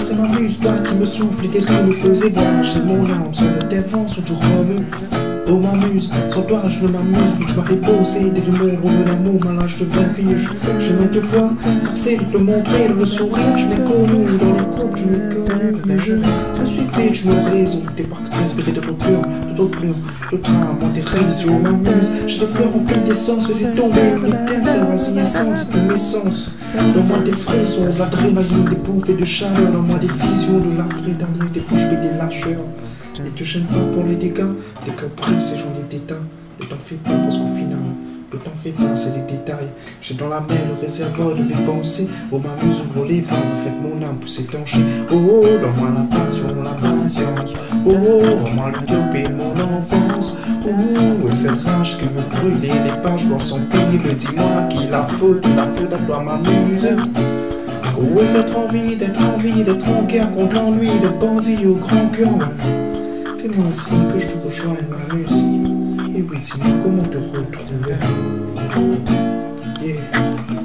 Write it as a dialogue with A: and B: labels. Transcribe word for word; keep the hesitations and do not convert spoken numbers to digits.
A: ça m'amuse, toi qui me souffles et des rires me faisais voyager mon âme sur le tes vents sont toujours remue. Oh m'amuse, sans toi je ne m'amuse plus, tu m'avais posé dès le monde au d'amour, à l'âge de vingt piges. J'ai maintes fois forcé de te montrer le sourire, je l'ai connu dans les cours, je l'ai connu, mais je me suis fait, je me raison, t'es parti inspiré de ton cœur, de ton pleurs, de trame, en dérision, m'amuse, j'ai le cœur rempli d'essence, faisais tomber une étincelle, vas-y incendie c'est tous mes sens. Dans moi des frissons, de l'adrénaline, des bouffées de chaleur, dans moi des visions de l'après-dernier, des bouches bées, des lâcheurs. Ne te gêne pas pour les dégâts, les cœurs brisés, j'en ai des tas. Ne t'en fais pas parce qu'au final, ne t'en fais pas, c'est les détails. J'ai dans la main le réservoir de mes pensées. Oh m'amuse, ouvre les valves, faites mon âme pour s'étancher. Oh oh, donne-moi la passion, la patience. Oh oh, rends-moi l'utopie de mon enfance. Oh oh, et cette rage qui me brûle, les pages dans son pays. Dis-moi qui la faute, la faute à toi m'amuse. Oh, et cette envie d'être en vie, d'être en guerre contre l'ennui, de bandit au grand cœur. Fais-moi un signe que je te rejoigne, m'amuse. Et oui, dis-moi comment te retrouver. Yeah.